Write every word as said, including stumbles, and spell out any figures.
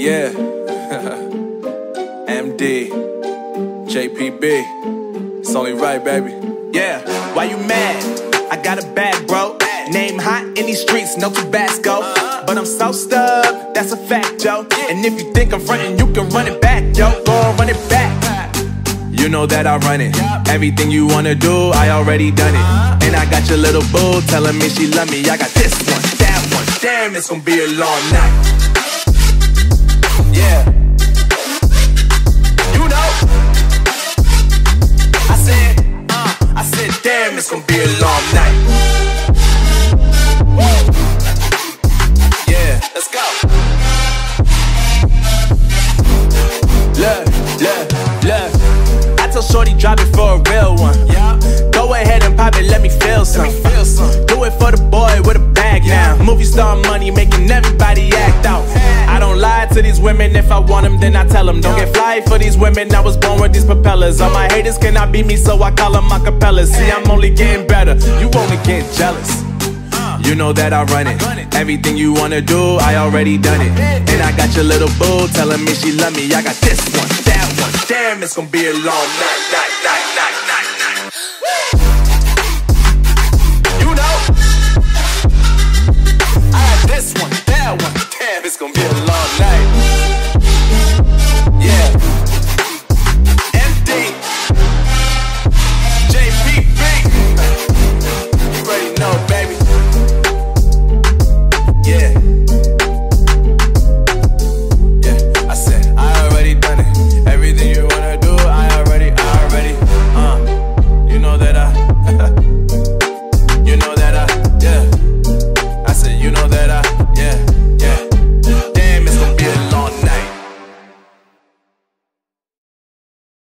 Yeah. M D. J P B. It's only right, baby. Yeah, why you mad? I got a bag, bro. Name hot in these streets, no Tabasco. But I'm so stubbed, that's a fact, yo. And if you think I'm frontin', you can run it back, yo. Go on, run it back. You know that I run it. Everything you wanna do, I already done it. And I got your little boo telling me she love me. I got this one, that one. Damn, it's gonna be a long night. Yeah. You know. I said, uh, I said, damn, it's gonna be a long night. Yeah, let's go. Look, look, look. I tell shorty drop it for a real one. Yeah. Go ahead and pop it, let me feel some. Let me feel some. Do it for the boy with a bag now. Movie star money making everybody act out. I don't lie to these women, if I want them then I tell them. Don't get fly for these women, I was born with these propellers. All my haters cannot beat me, so I call them acapellas. See, I'm only getting better, you only get jealous. You know that I run it. Everything you wanna do, I already done it. And I got your little boo telling me she love me. I got this one, that one. Damn, it's gonna be a long night, night, night.